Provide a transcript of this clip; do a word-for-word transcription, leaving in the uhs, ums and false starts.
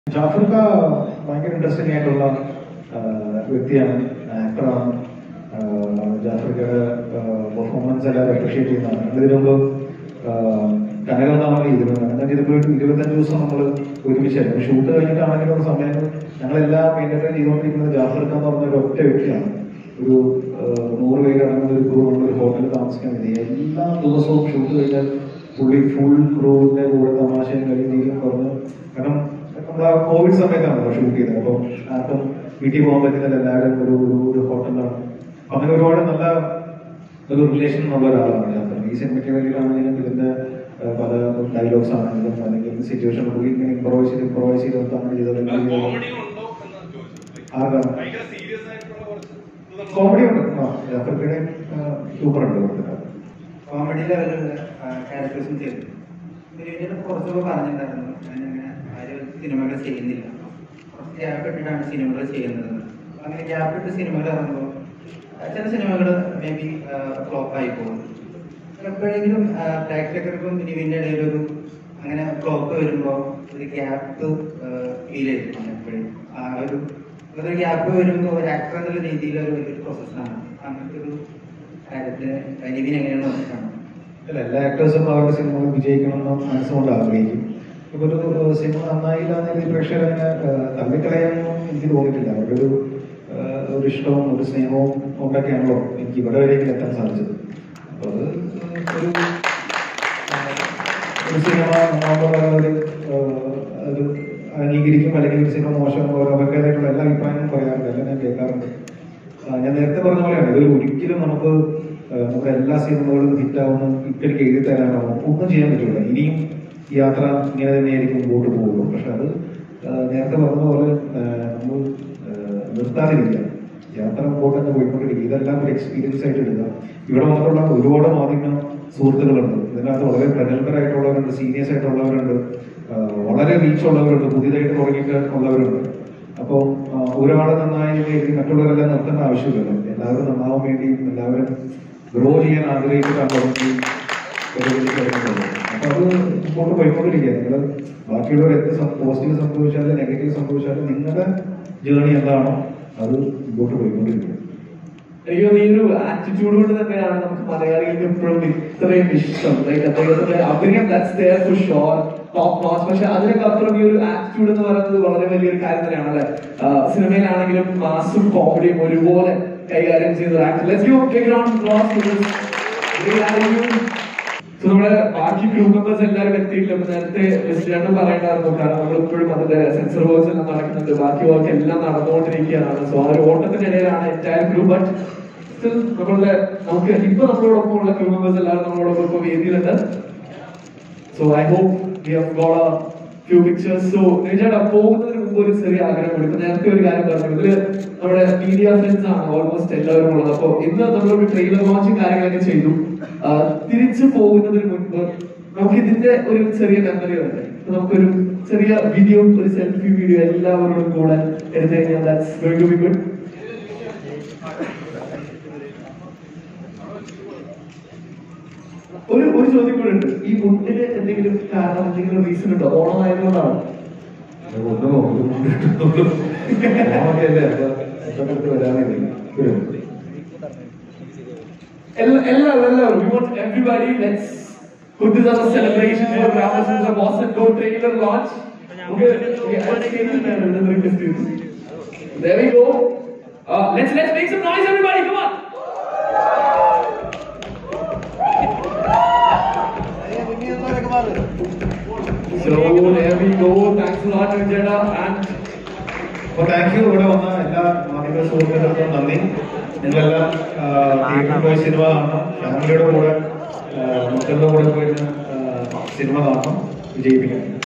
ജാഫർ का ഭയങ്കര ഇൻട്രസ്റ്റിംഗ് ആയിട്ടുള്ള വ്യക്തിയാണ്, ആക്ടറാണ്. ജാഫർക്ക് പെർഫോമൻസ് എല്ലാവരും അപ്രീഷിയേറ്റ് ചെയ്യുന്നതാണ്. ഇതിനു മുമ്പ് കനകന്നാമതി ചെയ്തിരുന്നത്. അങ്ങനെ ഇതിപ്പോൾ ഇരുപത്തഞ്ച് ദിവസം നമ്മൾ ഒരുമിച്ചായിരുന്നു. ഷൂട്ട് കഴിഞ്ഞിട്ടാണെങ്കിലും സമയത്ത് ഞങ്ങളെല്ലാം മെയിൻറ്റെയിൻ ചെയ്തുകൊണ്ടിരിക്കുന്നത് ജാഫർക്ക് എന്ന് പറഞ്ഞ ഒരു ഒറ്റ വ്യക്തിയാണ്. ഒരു നൂറ് പേര് അടങ്ങുന്ന ഒരു ക്രൂ ഉള്ള ഒരു ഹോട്ടലിൽ താമസിക്കാൻ വേണ്ടി എല്ലാ ദിവസവും ഷൂട്ട് കഴിഞ്ഞാൽ പുള്ളി ഫുൾ ക്രൂവിന്റെ കൂടെ തമാശയും കരിയും പറഞ്ഞ്, കാരണം നമ്മൾ ആ കോവിഡ് സമയത്താണല്ലോ ഷൂട്ട് ചെയ്തത്. അപ്പം ആർക്കും വീട്ടിൽ പോകാൻ പറ്റുന്നില്ല, എല്ലാവരും ഒരു ഒരു ഹോട്ടലിലാണ്. അങ്ങനെ ഒരുപാട് നല്ല ഒരു റിലേഷൻ ഉള്ള ഒരാളാണ് ഞാൻ. ഈ സിനിമയ്ക്ക് വേണ്ടിയിട്ടാണെങ്കിലും ഇതിന്റെ പല ഡയലോഗ്സ് ആണെങ്കിലും അല്ലെങ്കിൽ സിറ്റുവേഷൻ പുള്ളി ഇങ്ങനെ ഇംപ്രവൈസ് ചെയ്ത് ഇംപ്രവൈസ് ചെയ്ത് അങ്ങനെ ചെയ്തത്. ആർക്കാണ് കോമഡി ഉണ്ട്, ജാഫർക്കയുടെ സൂപ്പർ ഉണ്ട്. കോമഡി ലെവലുള്ള ക്യാരക്ടേഴ്സും ചെയ്തു. കുറച്ചൊക്കെ പറഞ്ഞിട്ടുണ്ടായിരുന്നു, ഞാനങ്ങനെ ആരും സിനിമകൾ ചെയ്യുന്നില്ല, കുറച്ച് ഗ്യാപ്പ് ഇട്ടിട്ടാണ് സിനിമകൾ ചെയ്യുന്നത്. അങ്ങനെ ഗ്യാപ്പ് ഇട്ട് സിനിമകൾ ഇറങ്ങുമ്പോൾ ചില സിനിമകൾ മേ ബി ഫ്ലോപ്പായി പോകും. എപ്പോഴെങ്കിലും പ്രേക്ഷകർക്കും നിവിൻ്റെ ഇടയിലൊരു അങ്ങനെ ഫ്ലോപ്പ് വരുമ്പോൾ ഒരു ഗ്യാപ്പ് ഫീൽ ചെയ്തിട്ടുണ്ട്. എപ്പോഴും ആ ഒരു ഒരു ഗ്യാപ്പ് വരുമ്പോൾ ഒരു ആക്ടർ എന്നുള്ള രീതിയിൽ ഒരു വലിയൊരു പ്രോസസ്സാണ്. അങ്ങനത്തെ ഒരു കാര്യത്തിന് നിവിൻ എങ്ങനെയാണ് നോക്കിക്കാണുന്നത്? അല്ല, എല്ലാ ആക്ടേഴ്സും അവരുടെ സിനിമകൾ വിജയിക്കണമെന്ന് മനസ്സുകൊണ്ട് ആഗ്രഹിക്കും. ഇപ്പൊ ഒരു സിനിമ നന്നായില്ല എന്ന പ്രേക്ഷകർ അങ്ങനെ തള്ളിക്കളയാനൊന്നും എനിക്ക് തോന്നിയിട്ടില്ല. അവരുടെ ഒരു ഒരു ഇഷ്ടവും ഒരു സ്നേഹവും കൊണ്ടൊക്കെയാണല്ലോ എനിക്ക് ഇവിടെ വരെയെങ്കിലും എത്താൻ സാധിച്ചത്. അപ്പൊ അത് ഒരു ഒരു സിനിമ ഒരു അത് അംഗീകരിക്കും അല്ലെങ്കിൽ ഒരു സിനിമ മോശം അവർക്കേതായിട്ടുള്ള എല്ലാ അഭിപ്രായങ്ങളും പറയാറുണ്ട്, എല്ലാം ഞാൻ കേൾക്കാറുണ്ട്. ഞാൻ നേരത്തെ പറഞ്ഞ പോലെയാണ്, ഇത് ഒരിക്കലും നമുക്ക് നമ്മുടെ എല്ലാ സിനിമകളും ഹിറ്റാവുന്ന ഇപ്പോഴേക്ക് എഴുതി തരാനോ ഒന്നും ചെയ്യാൻ പറ്റില്ല. ഇനിയും ഈ യാത്ര ഇങ്ങനെ തന്നെയായിരിക്കും മുമ്പോട്ട് പോകുള്ളൂ. പക്ഷെ അത് നേരത്തെ പറഞ്ഞ പോലെ നമ്മൾ നിർത്താതിരിക്കുക, യാത്ര മുമ്പോട്ട് തന്നെ പോയിക്കൊണ്ടിരിക്കുക. ഇതെല്ലാം ഒരു എക്സ്പീരിയൻസ് ആയിട്ട് എടുക്കുക. ഇവിടെ വന്നിട്ടുള്ള ഒരുപാട് മാധ്യമ സുഹൃത്തുക്കളുണ്ട്, ഇതിനകത്ത് വളരെ പ്രഗത്ഭരായിട്ടുള്ളവരുണ്ട്, സീനിയേഴ്സ് ആയിട്ടുള്ളവരുണ്ട്, വളരെ റീച്ച് ഉള്ളവരുണ്ട്, പുതിയതായിട്ട് തുടങ്ങിയിട്ട് ഉള്ളവരുണ്ട്. അപ്പോൾ ഒരാൾ നന്നായി വേണ്ടി മറ്റുള്ളവരെല്ലാം നിർത്തേണ്ട ആവശ്യമില്ലല്ലോ. എല്ലാവരും നന്നാവാൻ വേണ്ടിയും എല്ലാവരും ഗ്രോ ചെയ്യാൻ ആഗ്രഹിച്ചിട്ടാണ് തുടങ്ങി. അപ്പൊ അത് മുമ്പോട്ട് പോയിക്കൊണ്ടിരിക്കുക. നിങ്ങൾ ബാക്കിയുള്ളവർ എന്ത് പോസിറ്റീവ് സംഭവിച്ചാലും നെഗറ്റീവ് സംഭവിച്ചാലും നിങ്ങളുടെ ജേർണി എന്താണോ അത് മുമ്പോട്ട് പോയിക്കൊണ്ടിരിക്കുക. എനിക്ക് തോന്നുന്നു ഈ ഒരു ആറ്റിറ്റ്യൂഡ് കൊണ്ട് തന്നെയാണ് നമുക്ക് മലയാളികൾക്ക് എപ്പോഴും ഇത്രയും ഇഷ്ടം. ലൈക്ക് അദ്ദേഹത്തിന്റെ അഭിനയം that's there for sure, top notch. പക്ഷെ അതിനൊക്കെ അപ്പുറം ഈ ഒരു ആറ്റിറ്റ്യൂഡ് എന്ന് പറയുന്നത് വളരെ വലിയൊരു കാര്യം തന്നെയാണ് അല്ലെ. സിനിമയിലാണെങ്കിലും മാസും കോമഡിയും ഒരുപോലെ കൈകാര്യം ചെയ്യുന്ന ഒരു actor. Let's give a big round of applause to this great attitude. So നമ്മുടെ ബാക്കി ക്രൂ മെമ്പേഴ്സ് എല്ലാവരും എത്തിയിട്ടില്ല. നേരത്തെ മിസ്റ്റർ പറയണ്ടായിരുന്നു, കാരണം നമ്മൾ ഇപ്പോഴും അതിന്റെ സെൻസർ വർക്ക്സ് എല്ലാം നടക്കുന്നുണ്ട്, ബാക്കി വർക്ക് എല്ലാം നടന്നുകൊണ്ടിരിക്കുകയാണ്. സോ ആ ഒരു ഓട്ടത്തിനിടയിലാണ് എൻറ്റയർ ക്രൂ. ബട്ട് സ്റ്റിൽ നമ്മളുടെ നമുക്ക് ഇപ്പൊ നമ്മളോടൊപ്പം ഉള്ള ക്രൂ മെമ്പേഴ്സ് എല്ലാവരും നമ്മളോടൊപ്പം ഇപ്പൊ വേദിയിലുണ്ട്. So I hope we have got a few pictures. So നിജേട്ടാ, പോകുന്നതിന് മുമ്പ് ഒരു ചെറിയ ആഗ്രഹം. ഇപ്പൊ നേരത്തെ ഒരു കാര്യം പറഞ്ഞു, ഇതില് നമ്മുടെ മീഡിയ ഫ്രണ്ട്സ് ആണ് ഓൾമോസ്റ്റ് എല്ലാവരും ഉള്ളത്. അപ്പൊ ഇന്ന് നമ്മളൊരു ട്രെയിലർ ലോഞ്ചും കാര്യങ്ങളൊക്കെ ചെയ്തു. തിരിച്ചു പോകുന്നതിന് മുൻപ് നമുക്ക് ഇതിന്റെ ഒരു ചെറിയ മെമ്മറി ഉണ്ട്. നമുക്കൊരു ചെറിയ വീഡിയോ, ഒരു സെൽഫി വീഡിയോ എല്ലാവരോടും കൂടെ എടുത്തു കഴിഞ്ഞാൽ that's going to be good. ഒരു ഒരു ചോദ്യം കൂടെ ഉണ്ട്. ഈ മുണ്ടിന് എന്തെങ്കിലും കാരണം, എന്തെങ്കിലും റീസൺ ഉണ്ടോ? ഓണം ആയതുകൊണ്ടാണ്? എല്ലാവരും എല്ലാവരും we want everybody, let's put this as a celebration for Ramachandra Boston Go trailer launch. Okay, there we go. Uh, let's let's make some noise, everybody, come on. So there we go. Thanks a lot, Vijayda. And അപ്പോൾ thank you. ഇവിടെ വന്ന എല്ലാ മാധ്യമ സുഹൃത്തുക്കൾക്കും നന്ദി. നിങ്ങളെല്ലാം തിയേറ്ററിൽ പോയി സിനിമ കാണണം, ഫാമിലിയുടെ കൂടെ മക്കളുടെ കൂടെ പോയി സിനിമ കാണണം, വിജയിപ്പിക്കണം.